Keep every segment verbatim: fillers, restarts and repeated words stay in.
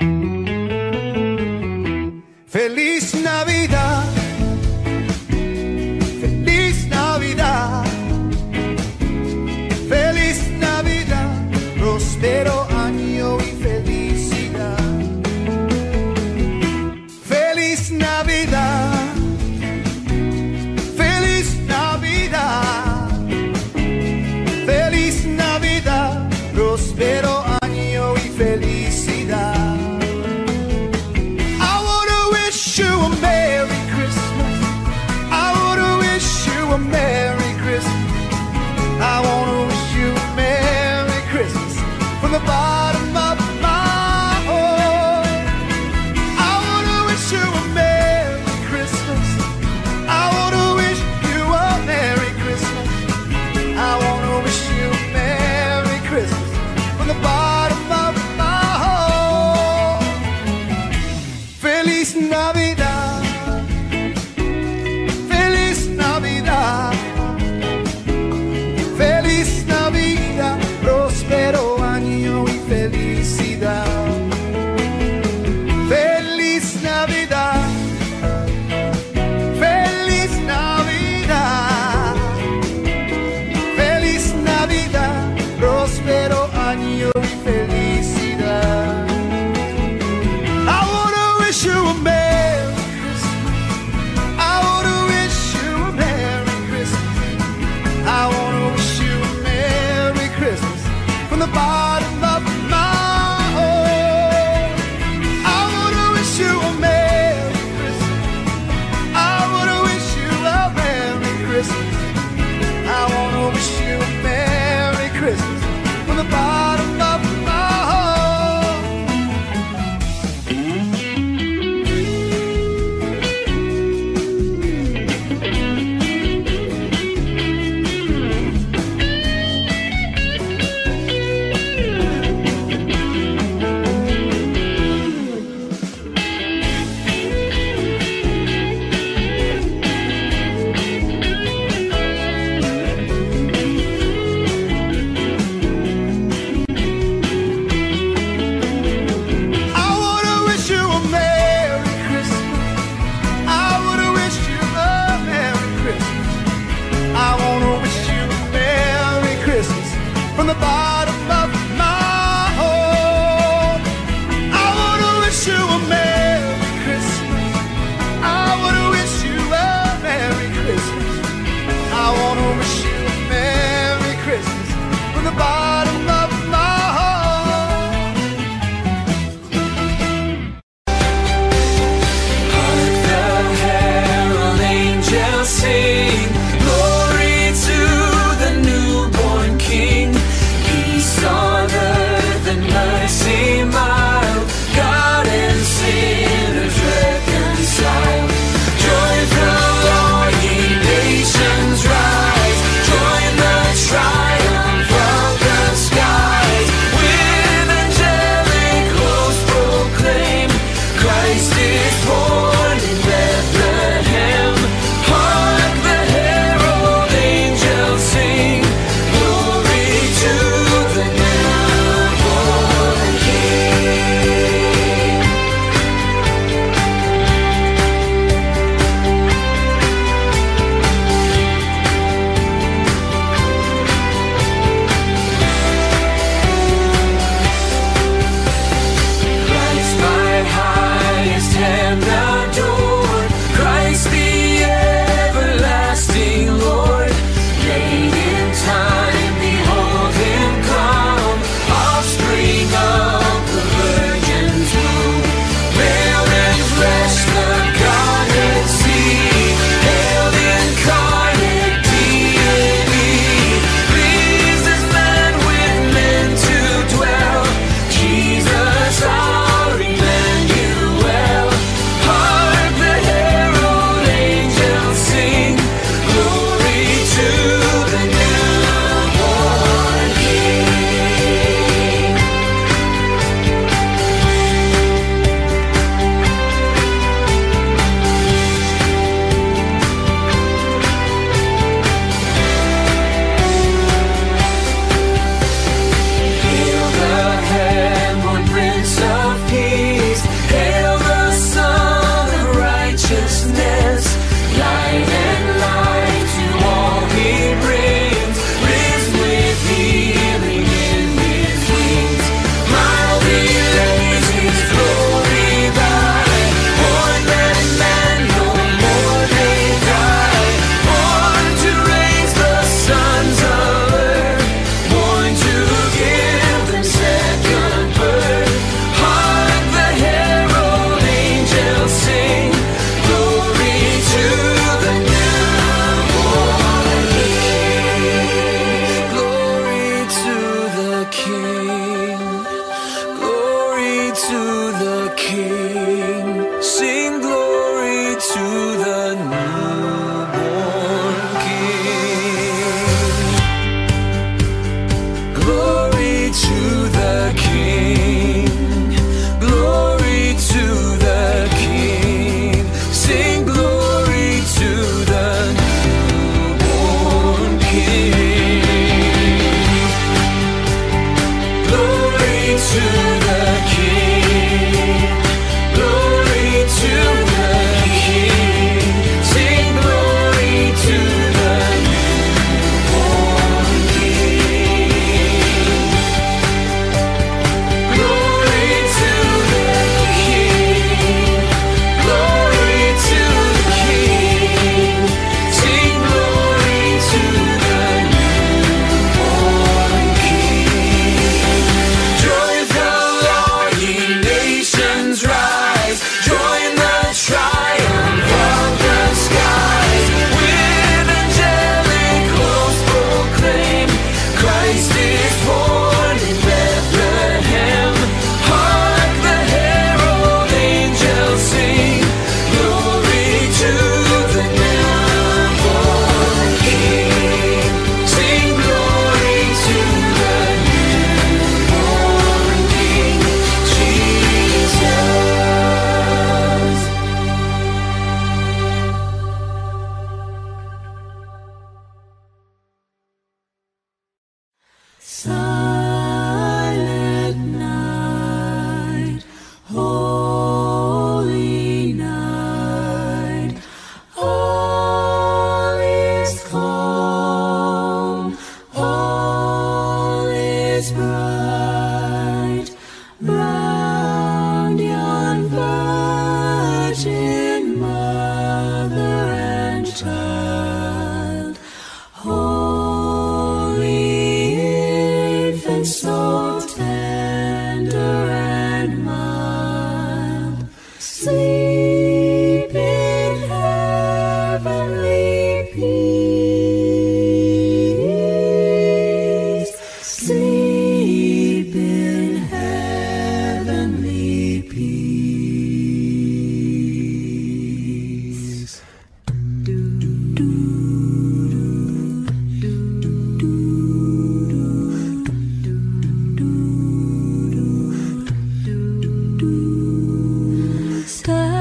Feliz Navidad, feliz Navidad, feliz Navidad, próspero año y felicidad. Feliz Navidad, feliz Navidad, feliz Navidad, próspero año y felicidad. You a Merry King. Sing glory to the newborn King. Glory to the King. Glory to the King. Sing glory to the newborn King. Glory to the King. Glory to the King. Sing glory to the newborn King. Glory to the King. Glory to the King. Sing glory to the newborn King. Join the Lord, ye nations rise. Join the triumph of the skies. With angelic hosts proclaim, Christ is born in Bethlehem. Hark the herald angels sing, glory to the newborn King. Sing glory to the newborn King, Jesus. Silent night, holy night, all is calm, all is bright, round yon virgin mother and child. Holy infant, so tender and mild, sleep in heavenly peace. Sleep in heavenly peace. Do, do, do, do, do, do, do, do, do. Sky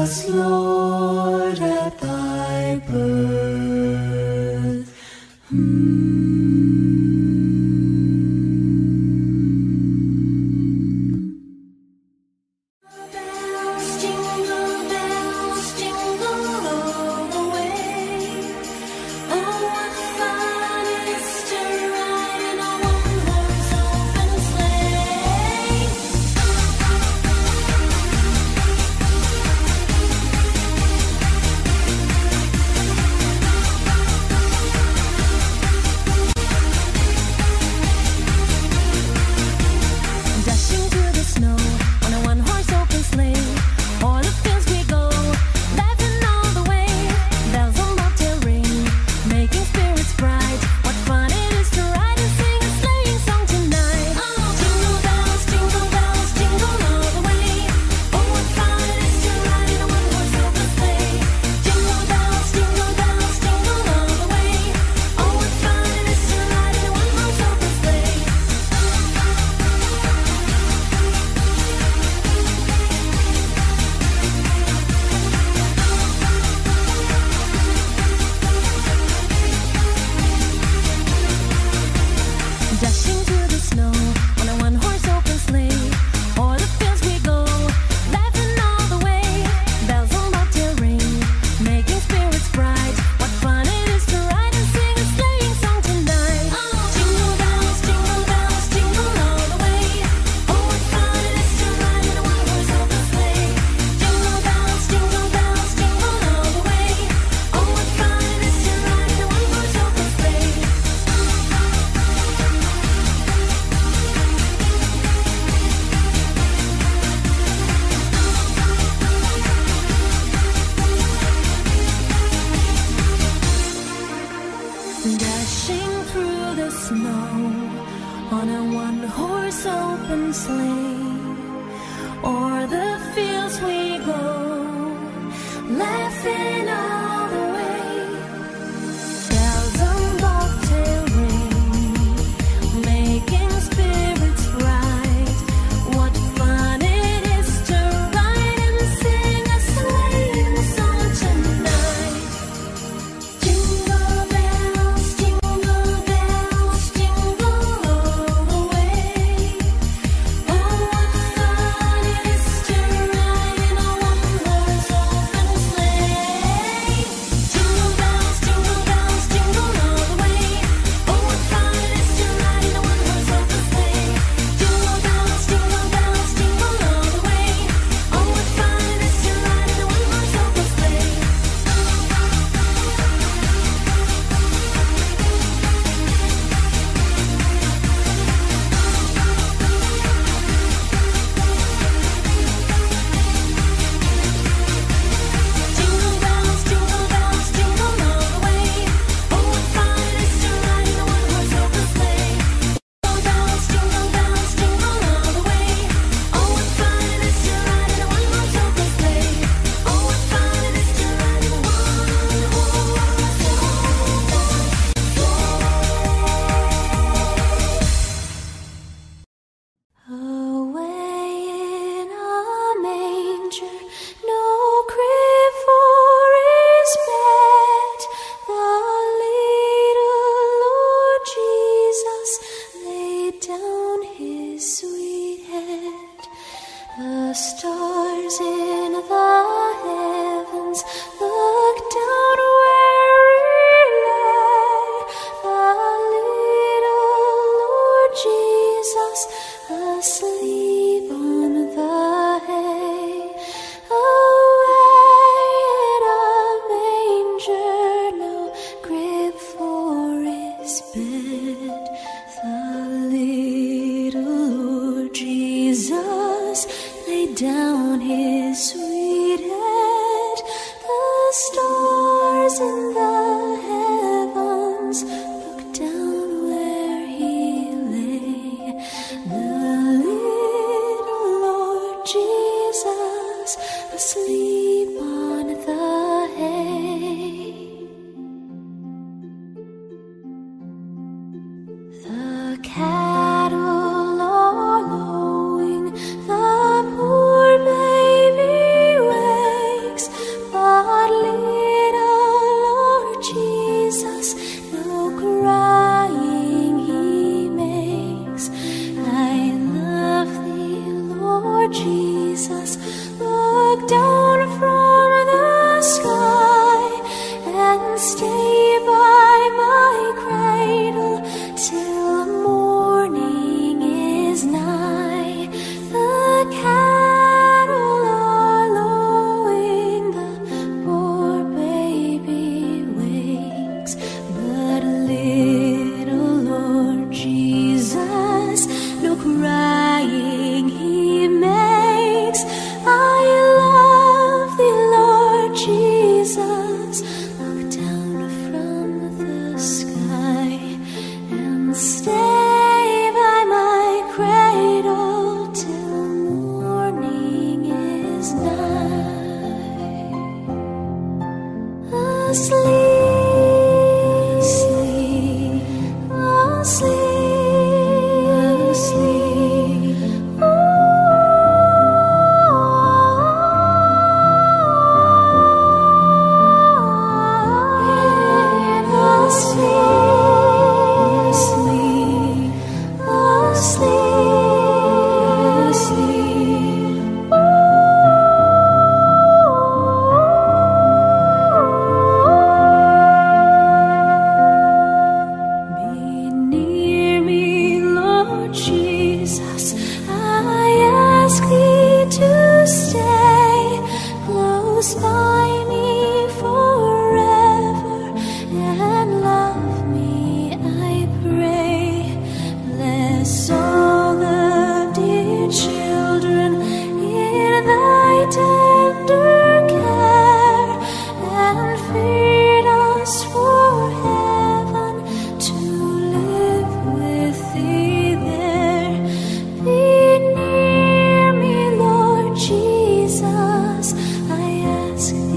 us, Lord, at thy birth. Bells, jingle bells, jingle all the way. Oh, what fun it is to ride in a one-horse open sleigh. Dashing through the snow on a one-horse open sleigh. O'er the fields we go, laughing all the way. Bells on bobtail ring, making spirits bright. What fun it is to ride and sing a sleighing song tonight. Jingle bells, jingle bells, jingle all the way. Oh, what fun it is to ride in a one-horse open sleigh. Jingle bells, jingle bells, jingle all the way. Oh, what fun it is to ride in a one-horse open sleigh. Dashing through the snow on a one-horse open sleigh. O'er the fields we go, laughing all the way. Bells on bobtail ring, making spirits bright. What fun it is to ride and sing a sleighing song tonight. Jingle bells, jingle bells, jingle all the way. Oh, what fun it is to ride in a one-horse open sleigh. Jingle bells, jingle bells, jingle all the way. Oh, what fun it is to ride in a one-horse open sleigh. Dashing through the snow on a one-horse open sleigh. O'er the fields we go, laughing all the way. Bells on bobtail ring, making spirits bright. What fun it is to ride and sing a sleighing song tonight. Jingle bells, jingle bells, jingle all the way. Oh, what fun it is to ride in a one-horse open sleigh. Jingle bells, jingle bells, jingle all the way. Oh, what fun it is to ride in a one-horse open sleigh. Jingle bells, jingle bells, jingle all the way. Oh, what fun it is to ride in a one-horse open sleigh. Jingle bells, jingle bells, jingle all the way. Oh, what fun it is to ride in a one-horse open sleigh. Jingle bells, jingle bells, jingle all the way. Oh, what fun it is to ride in a one-horse open sleigh. Oh, what fun it is to ride in a one-horse Away in a manger, no crib for his bed, the little Lord Jesus laid down his sweet head. The stars in the heavens looked down where he lay. The little Lord Jesus asleep on the hay. Away in a manger, no crib for his bed. The little Lord Jesus laid down his sweet head. The stars in the heavens looked down where he lay. The little Lord Jesus asleep on the hay. The cattle are lowing, the poor baby wakes. Ask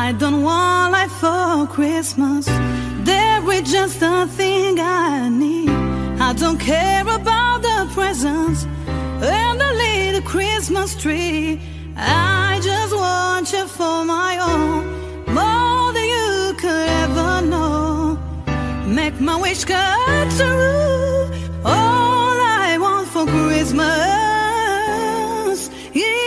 I don't want life for Christmas. There is just a thing I need. I don't care about the presents and the little Christmas tree. I just want you for my own, more than you could ever know. Make my wish come true. All I want for Christmas, you.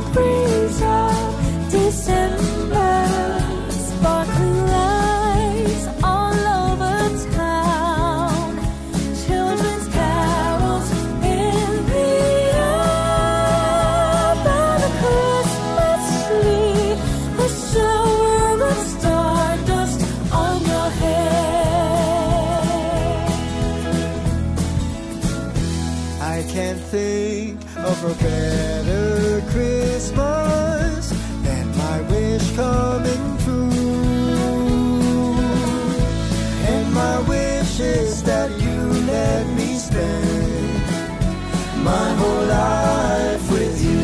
December, sparkling light think of a better Christmas than my wish coming true. And my wish is that you let me spend my whole life with you.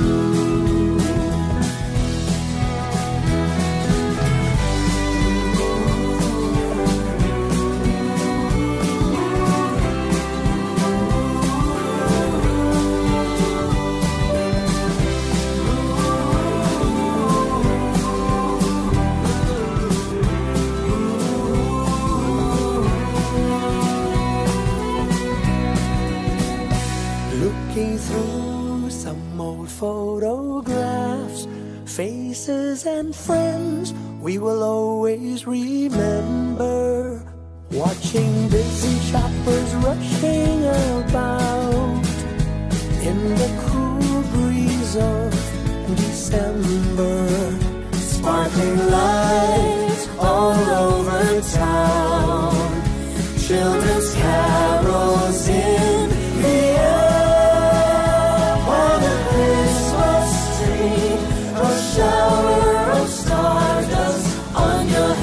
Looking through some old photographs, faces and friends we will always remember. Watching busy shoppers rushing about in the cool breeze of December. Sparkling lights all over town, children's carols in the air. On a Christmas tree, a shower of stardust on your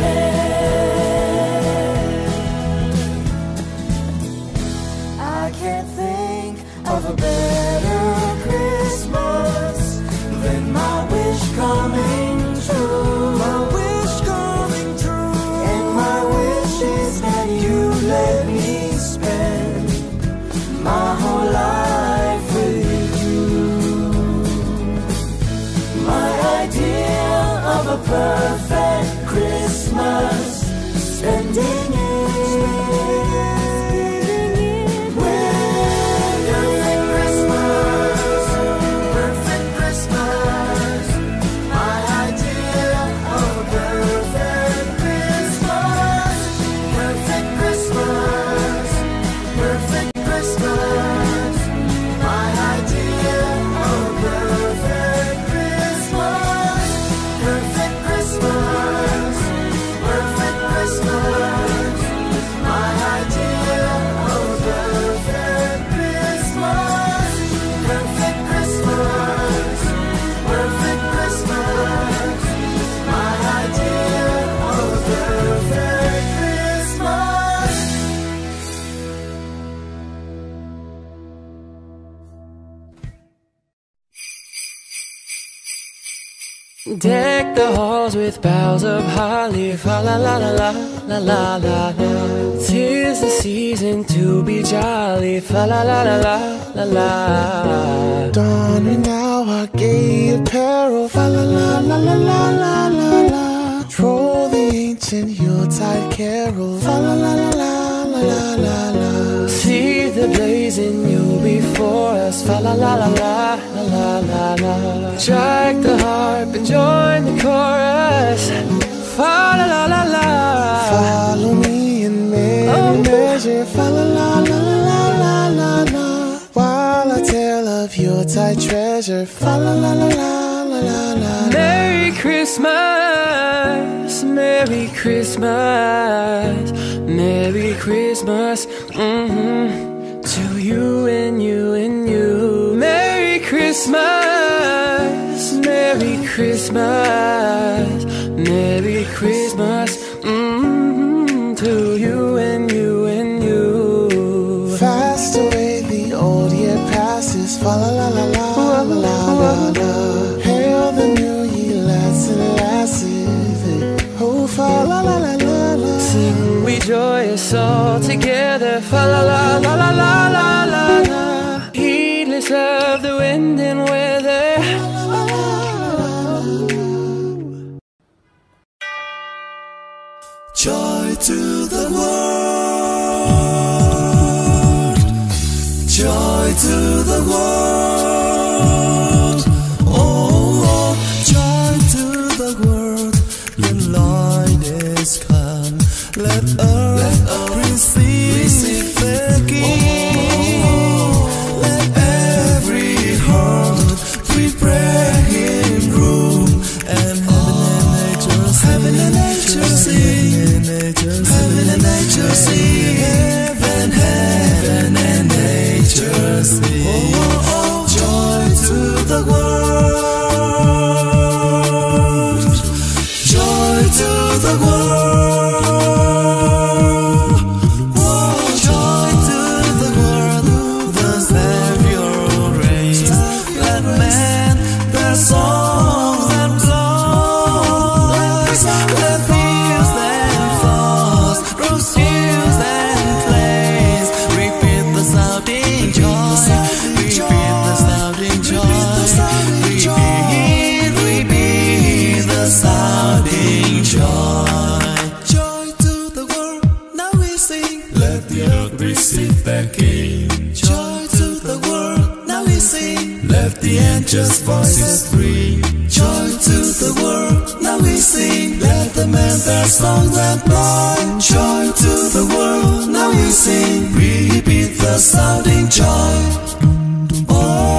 head. I can't think of a better Christmas than my wish coming true. My wish coming true. And my wish is that you let me spend my whole life with you. My idea of a perfect Christmas, spending it with perfect Christmas, perfect Christmas. My idea of a perfect Christmas, perfect Christmas, perfect Christmas. My idea of a perfect Christmas, perfect Christmas, perfect Christmas. My idea of a perfect Christmas, perfect Christmas, perfect Christmas. My idea of a perfect Christmas. Deck the halls with boughs of holly, fa la la la la la la la la. 'Tis the season to be jolly, fa la la la la la la. Donning now our gay apparel, fa la la la la la la la la. Troll the ancient Yuletide carol, fa la la la la la la la la. See the blazing new before us, fa la la la la la la la la. Strike the harp and join the chorus, fa la la la la. Follow me in merry measure, fa la la la la la la la. While I tell of Yuletide treasure, fa la la la la la la la. Merry Christmas, Merry Christmas, Merry Christmas, mm-hmm, to you and you and you. Merry Christmas, Merry Christmas, Merry Christmas, mm-hmm, to you and you and you. Fast away the old year passes, fa la la la la la la la la. Hail the new year, lads and lasses, oh fa la la la la la. Sing we joyous all together, fa la la la la la la la la. Heedless of the wind and weather. Joy to the world, joy to the world, oh, joy to the world, the Lord is come, let earth, receive, receive the King, let every heart let the angels' voices free. Joy to the world, now we sing. Let the men their songs employ. Joy to the world, now we sing. Repeat the sounding joy. Oh,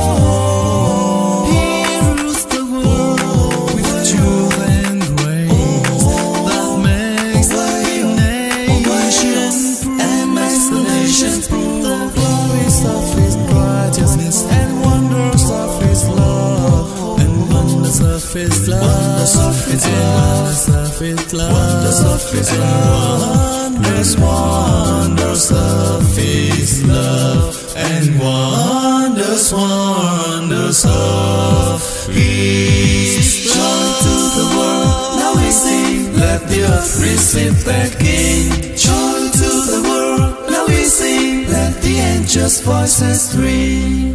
here rules the world with truth and grace that makes the nation and makes the nation prove the glories of His righteousness and wonders of His love and wonders of His love, wonders of His love, wonders of His love, wonders, wonders of His love, and wonders, wonders of His joy to the world. Now we sing, let the earth receive their King. Joy to the world. Now we sing, let the angels' voices ring.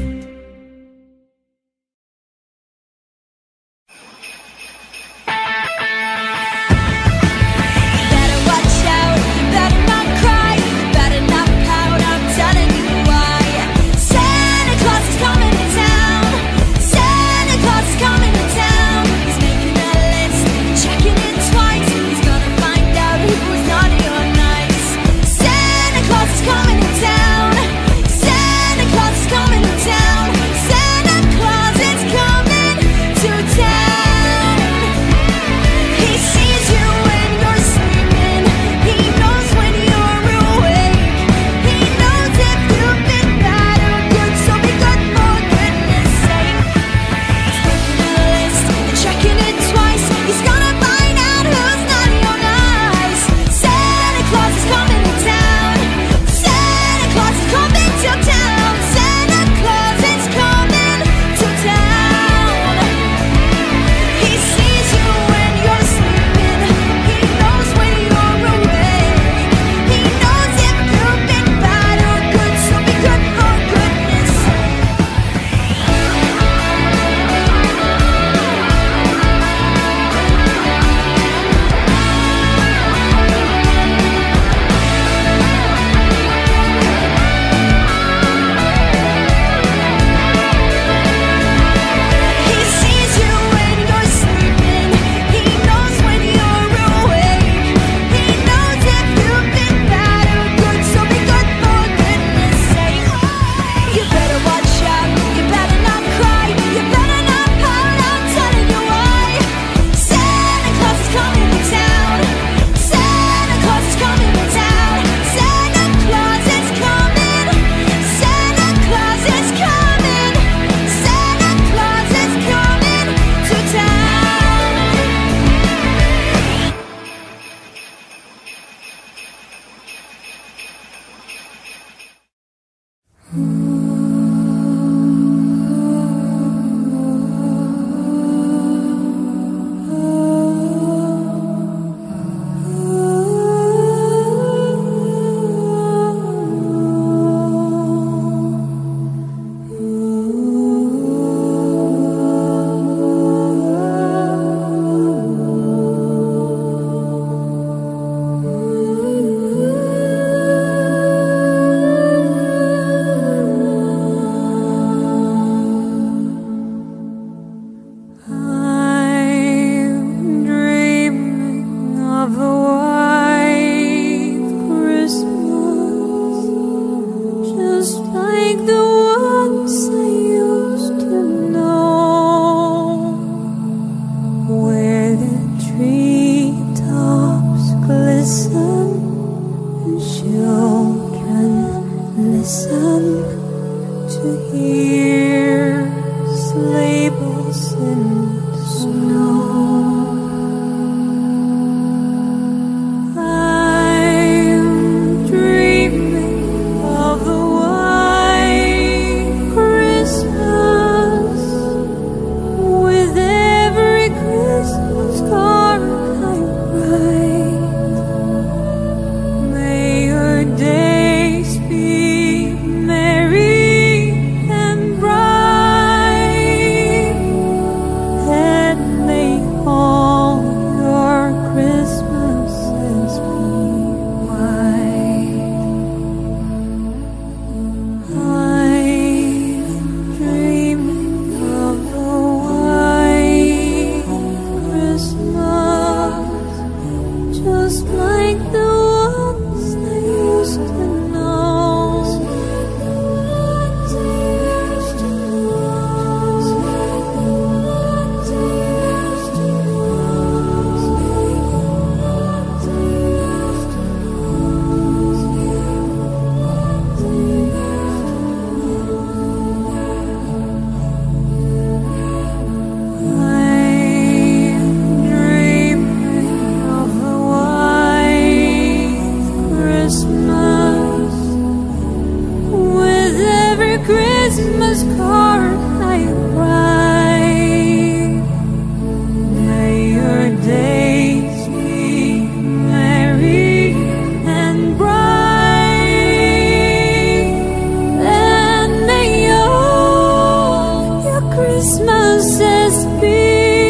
Christmases be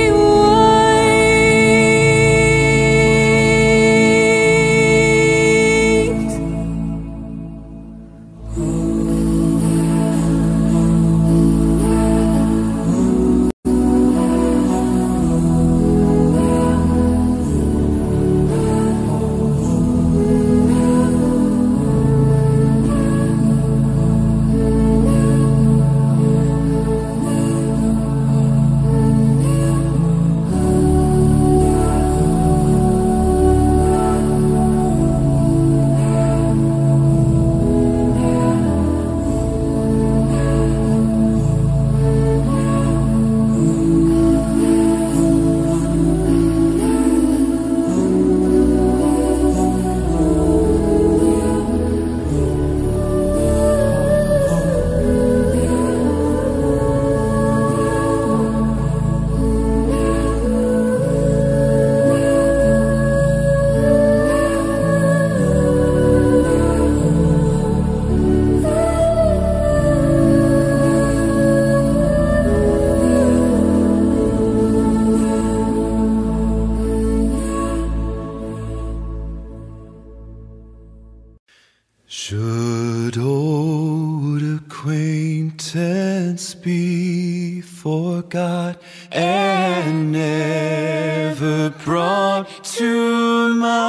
Should old acquaintance be forgot and never brought to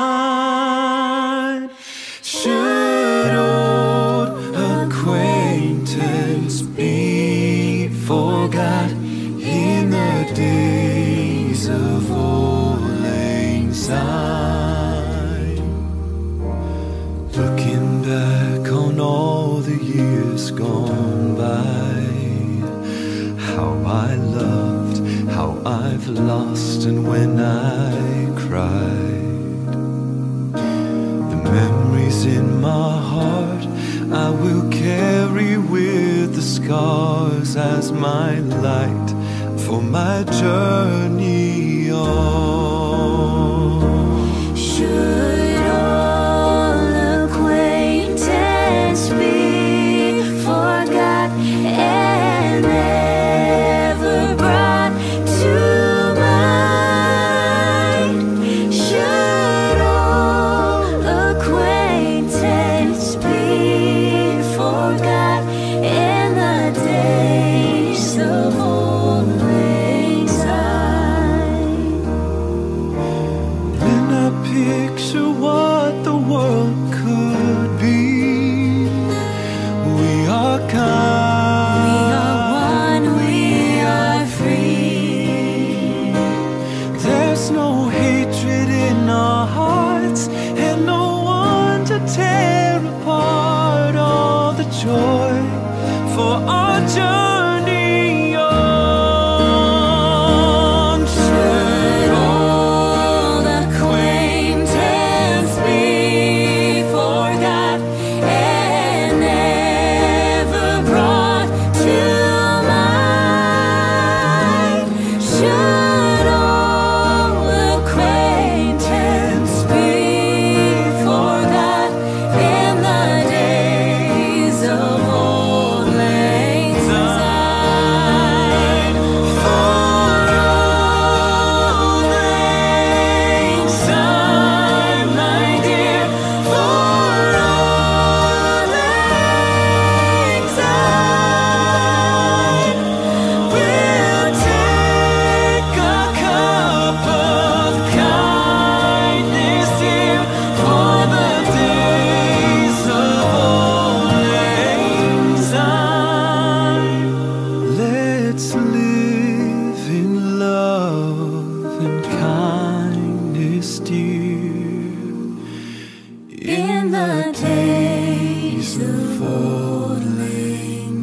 mind? Should old acquaintance be forgot in the days of old lang syne? Looking back on all the years gone by, how I loved, how I've lost, and when I cried. The memories in my heart I will carry with the scars as my light for my journey on. Should old acquaintance be forgot and never brought to mind? Should old acquaintance be forgot in the days of old lang syne? When I picture what the world could be, we are kind. We are one, we are free. There's no hatred in our hearts, and no one to tear apart all the joy for our journey on. Should Old acquaintance be forgot and never brought to mind? Should old acquaintance be forgot in the days of old lang syne? For old lang syne, my dear, for old lang syne, we'll take a cup of kindness, dear, for the days of old lang syne. Let's live in love and kindness, dear, In the days of old lang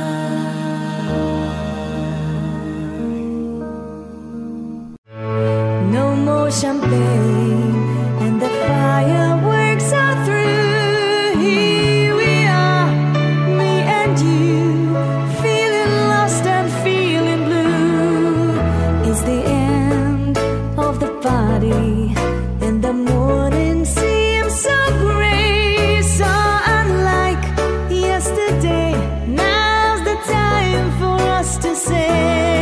syne. No more champagne, and the fireworks are through. Here we are, me and you, feeling lost and feeling blue. It's the end of the party, and the morning seems so gray, so unlike yesterday. Now's the time for us to say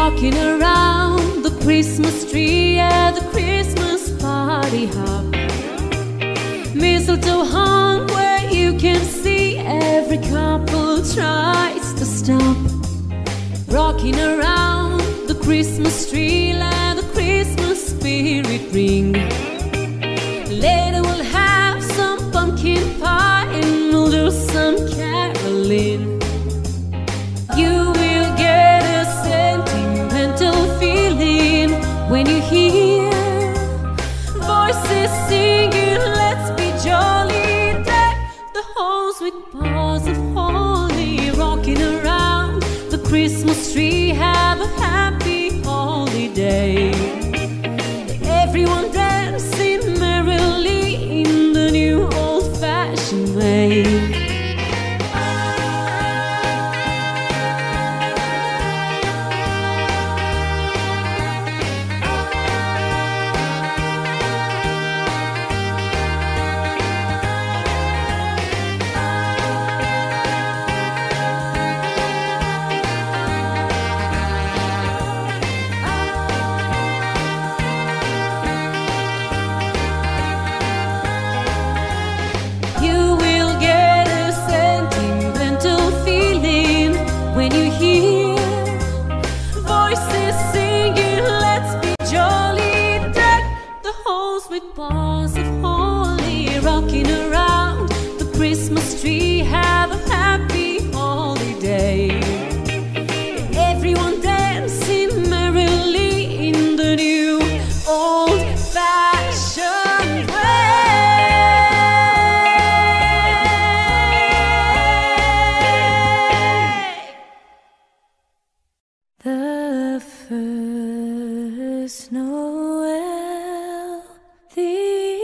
rocking around the Christmas tree at the Christmas party hop. Mistletoe hung where you can see every couple tries to stop. Rocking around the Christmas tree, let the Christmas spirit ring. Later we'll have some pumpkin pie and we'll do some caroling. You will get a sentimental feeling when you hear voices singing, let's be jolly. Deck the halls with boughs of holly. Rocking around the Christmas tree, have a happy holiday. Everyone dancing merrily in the new old-fashioned way. Boughs of holly, rocking around the Christmas tree, have a happy holiday. Everyone dancing merrily in the new old-fashioned way. The first Noel, the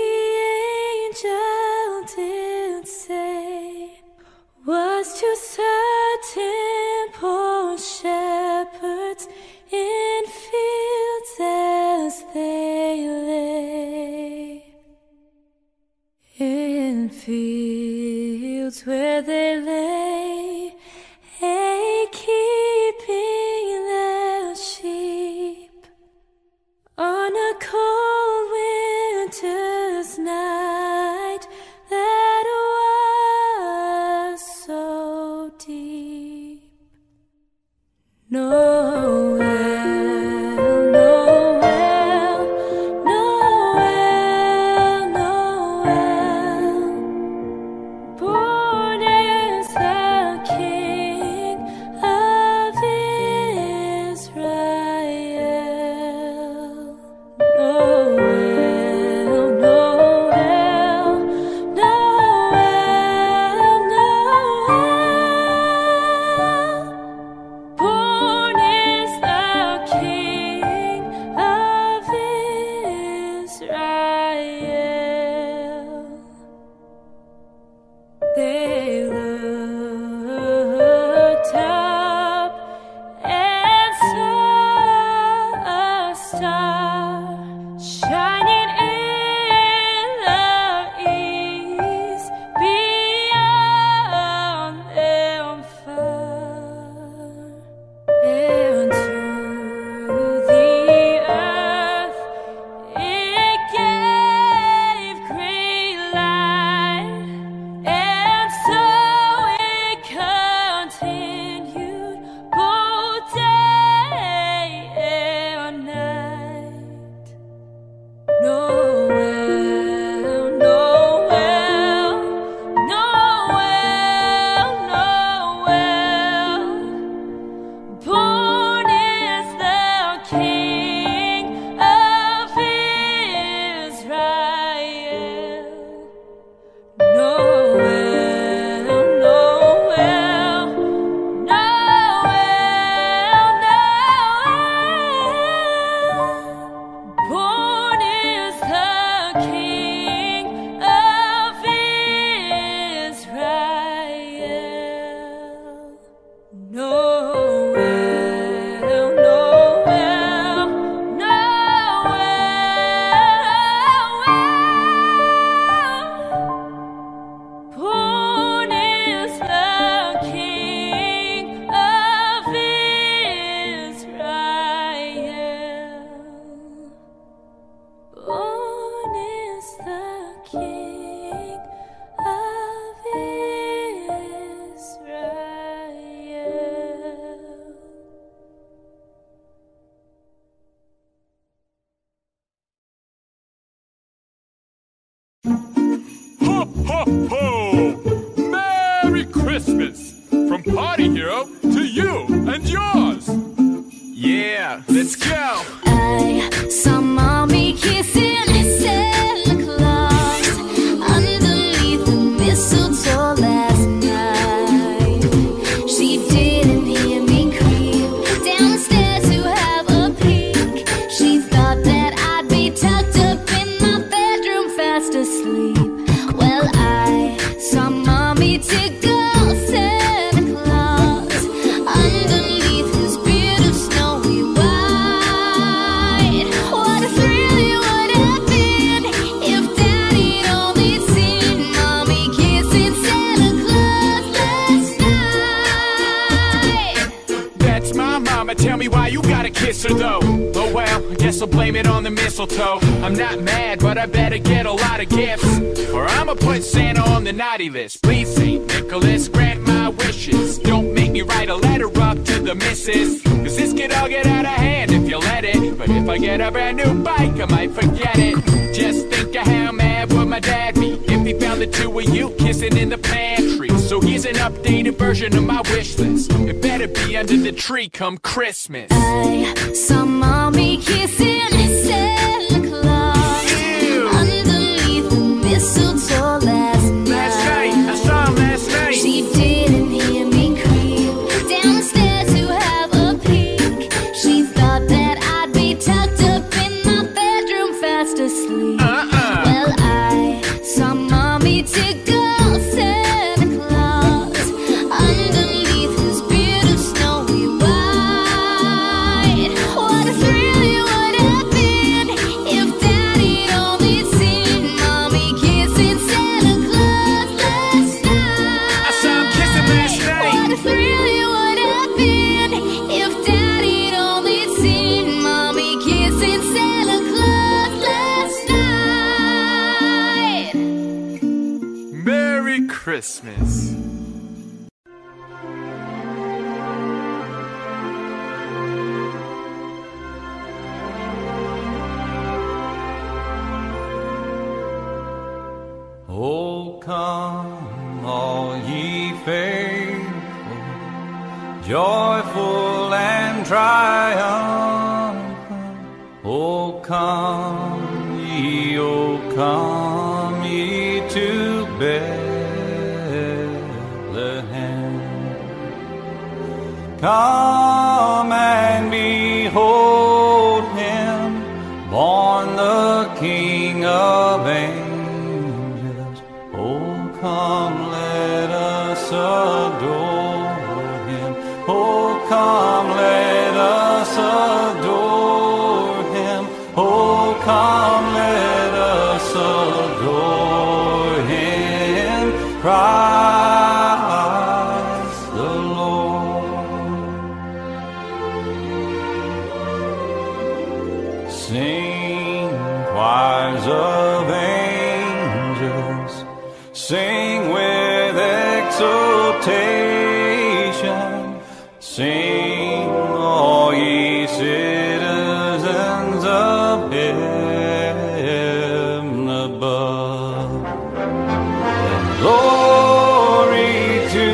angel did say, was to certain poor shepherds in fields as they lay, in fields where they lay, a keeping their sheep on a cold winter's night that was so deep. Noel, Noel, Noel, Noel, born is the King of Israel. Noel, Noel, Noel, Noel, born is the King of Israel. They looked up and saw a star shining in the east beyond them far, and to the earth it gave great light, and so it continued both day and night. Noel, Noel, Noel, Noel, born is the King of Israel. Noel, Noel, Noel, Noel, born is the King of Israel. Noel, Noel, Noel, born is the King of Israel. ho, ho! Merry Christmas! From Party Hero to you and yours! Yeah, let's go! I saw mommy kissing Santa Claus underneath the mistletoe last night. She didn't hear me creep downstairs to have a peek. She thought that I'd be tucked up in my bedroom fast asleep. Well, I saw mommy tickle Santa Claus underneath his beard of snowy white. What a thrill it would have been if Daddy'd only seen mommy kissing Santa Claus last night. That's my mama, tell me why you gotta kiss her though. Oh well, I guess I'll blame it on the mistletoe. I'm not mad, but I better get a lot of gifts, or I'ma put Santa on the naughty list. Please, Saint Nicholas, grant my wishes. Don't make me write a letter up to the missus, cause this could all get out of hand if you let it. But if I get a brand new bike, I might forget it. Just think of how mad would my dad be if he found the two of you kissing in the pantry. So here's an updated version of my wish list. It better be under the tree come Christmas. I saw mommy kissing Santa Claus Ew. underneath the mistletoe last night. Last night, I saw him last night. She didn't hear me creep downstairs to have a peek. She thought that I'd be tucked up in my bedroom fast asleep. Uh-uh. Well, I saw mommy tickle Santa Claus underneath his beard of snowy white. What a thrill it would have been if Daddy'd only seen mommy kissing Santa Claus last night. I saw him kissing last night. What a thrill it would have been if Daddy'd only seen mommy kissing Santa Claus last night. Merry Christmas. Oh, come, all ye faithful, joyful and triumphant. Oh, come ye, oh, come ye to Bethlehem. Come and behold him, born the King of angels. Oh, come, let us adore him. Oh, come, let us adore him. Oh, come, let us adore him. Christ the Lord. Sing, choirs of angels, sing with exultation, sing, all ye citizens of heaven above. Glory to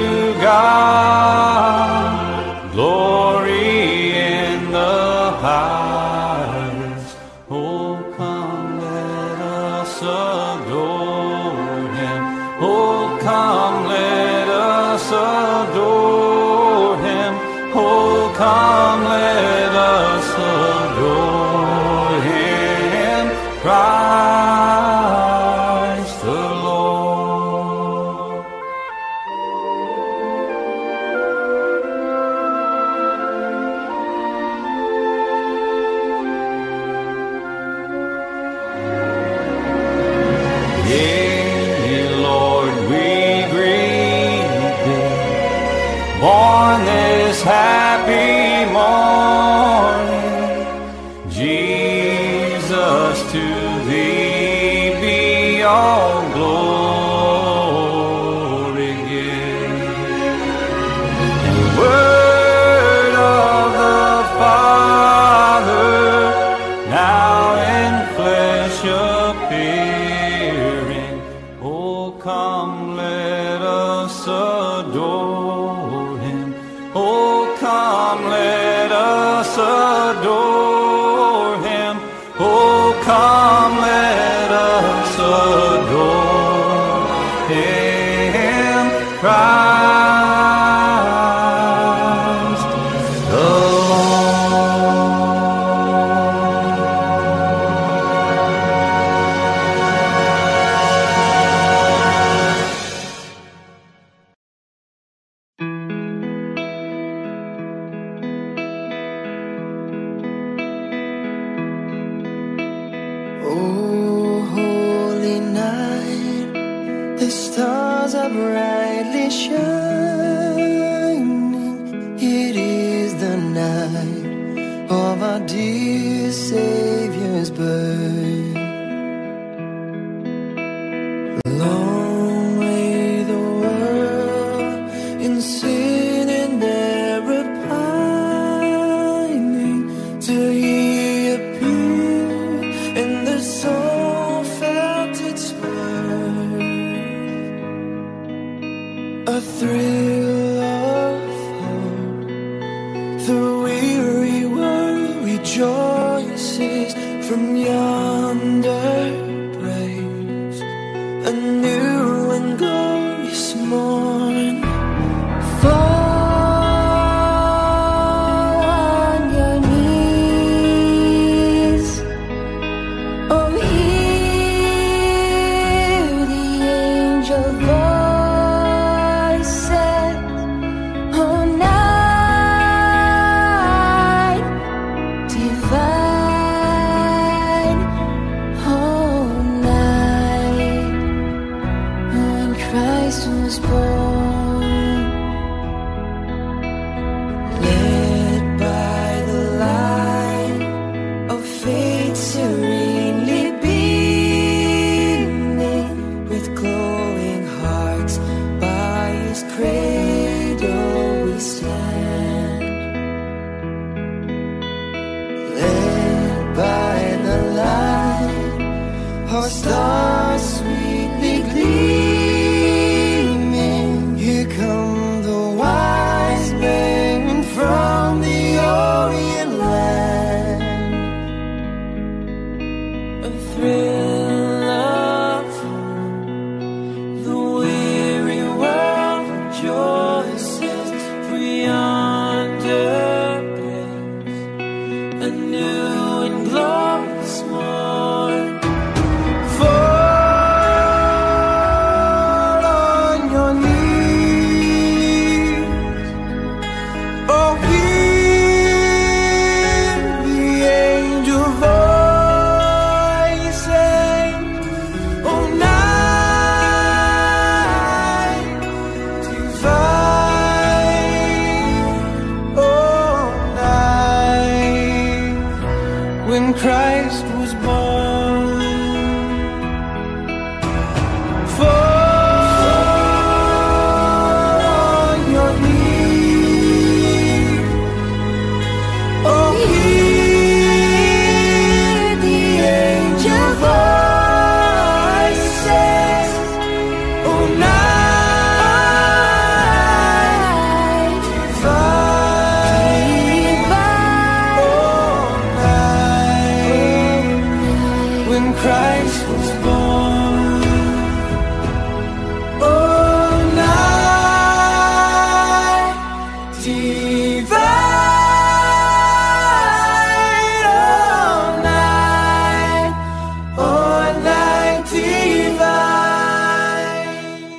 God, glory in the highest. Oh, come, let us adore him. Oh, come, let us adore him. Oh, come, let us adore him. Christ the Lord. Yea, Lord, we greet thee, born this happy morning. Jesus, to thee be all glory given. And the word of the Father, now in flesh appearing. Oh, come, come, let us adore him. Oh, come, let us adore him, Christ the Oh, holy night, the stars are brightly shining. It is the night of our dear Savior's birth. Long lay the world in sin and error pining, till He appeared and the soul felt its worth. A thrill of hope, the weary world rejoices from yonder praise. A new and glorious morn. Fall on your knees. Oh, hear the angel voices. Oh, night divine. Oh, night when Christ was born. Led by the light of faith serenely beaming, with glowing hearts by His cradle we stand. Led by the light, our stars sweetly gleaming. Here come the wise men from the Orient land. A thrill of hope, the weary world rejoices, for yonder breaks a new and glorious morn. Fall on your knees. Oh, hear the angel voices. Oh, night divine. Oh, night when Christ was born. Fall on your knees. Oh, hear the angel voices. Oh, night divine. Oh, night when Christ was born. Oh, night divine. Oh, night. Oh, night divine.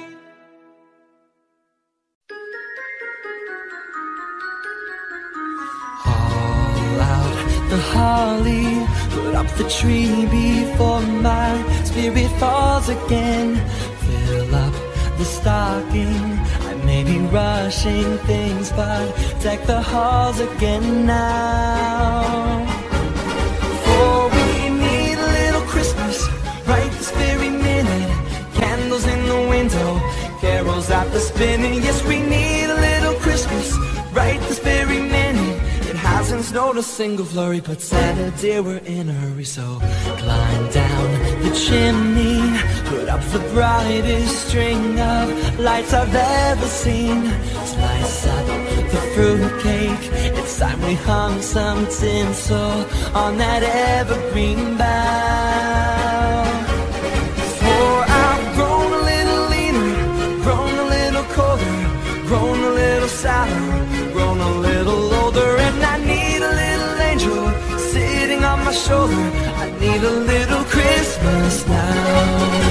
Haul out the holly, put up the tree before my spirit falls again. Fill up the stocking, I may be rushing things, but deck the halls again now. For we need a little Christmas right this very minute. Candles in the window, carols at the spinning. Yes, we need a little Christmas right this very minute. It hasn't snowed a single flurry, but Santa dear, we're in a hurry. So climb down the chimney, put up the brightest string of lights I've ever seen. Slice up the fruitcake. It's time we hung some tinsel on that evergreen bough. For I've grown a little leaner, grown a little colder, grown a little sadder, grown a little older, and I need a little angel sitting on my shoulder. I need a little Christmas now.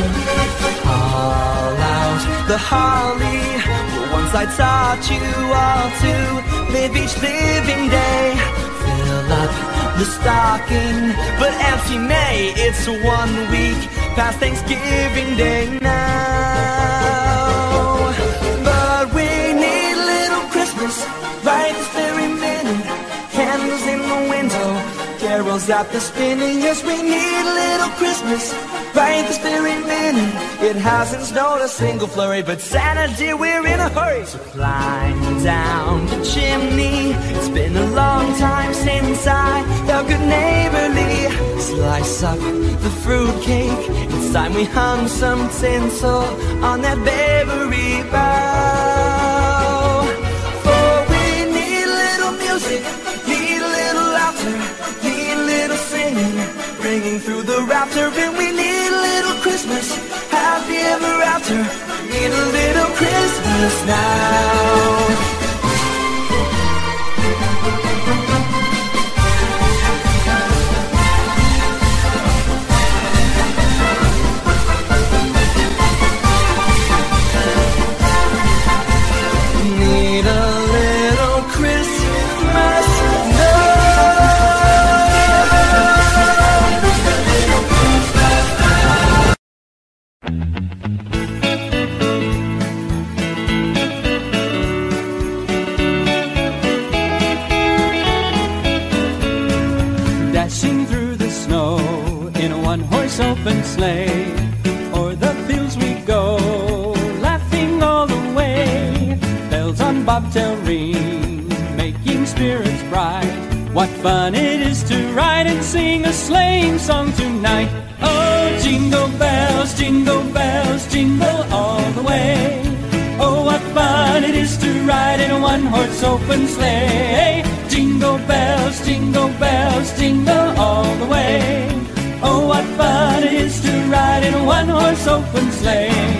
Haul out the holly, the ones I taught you all to live each living day. Fill up the stocking, but empty May. It's one week past Thanksgiving Day now. But we need a little Christmas right this very minute. Candles in the window, carols at the spinning. Yes, we need a little Christmas right this very minute. It hasn't snowed a single flurry, but Santa dear, we're in a hurry. So climb down the chimney. It's been a long time since I felt good neighborly. Slice up the fruitcake. It's time we hung some tinsel on that bakery bough. For we need a little music, need a little laughter, need a little singing, ringing through the rafter. And we need a little Christmas, happy ever after. Need a little Christmas now. Need a little Christmas now. Dashing through the snow in a one-horse open sleigh, o'er the fields we go, laughing all the way. Bells on bobtail ring, making spirits bright. What fun it is to ride and sing a sleighing song tonight. Oh, jingle bells, jingle bells, jingle all the way. Oh, what fun it is to ride in a one-horse open sleigh. Jingle bells, jingle bells, jingle all the way. Oh, what fun it is to ride in a one-horse open sleigh.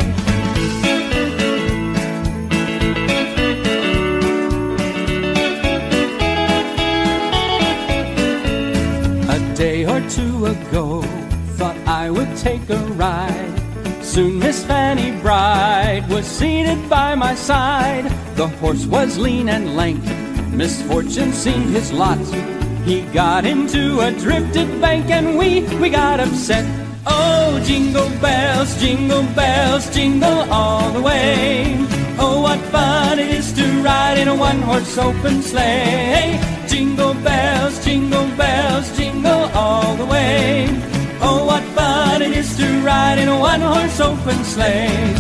A day or two ago, thought I would take a ride. Soon Miss Fanny Bride was seated by my side. The horse was lean and lank, misfortune seemed his lot. He got into a drifted bank and we, we got upset. Oh, jingle bells, jingle bells, jingle all the way. Oh, what fun it is to ride in a one-horse open sleigh. Jingle bells, jingle bells, jingle all the way. Oh, what fun it is to ride in a one-horse open sleigh.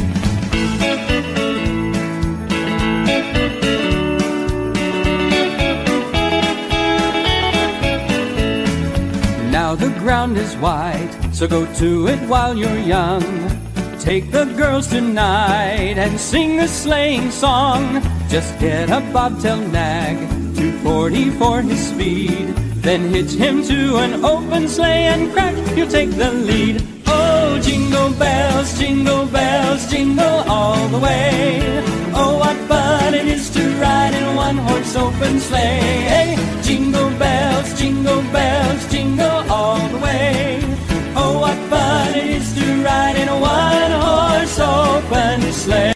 Now the ground is wide, so go to it while you're young. Take the girls tonight and sing a sleighing song. Just get a bobtail nag, two forty for his speed. Then hitch him to an open sleigh and crack, you'll take the lead. Oh, jingle bells, jingle bells, jingle all the way. Oh, what fun it is to ride in a one-horse open sleigh. Jingle bells, jingle bells, jingle all the way. Oh, what fun it is to ride in a one-horse open sleigh.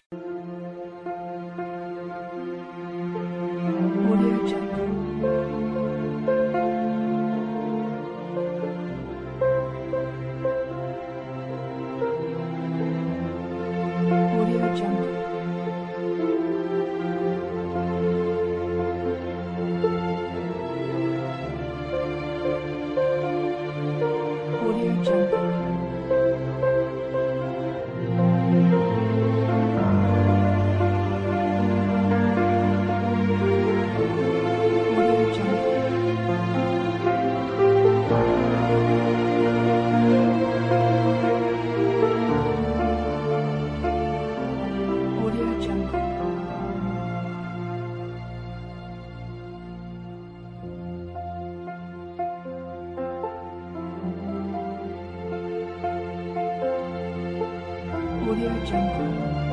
Audio Jungle. Audio Jungle. Audio Jungle. Audio Jungle.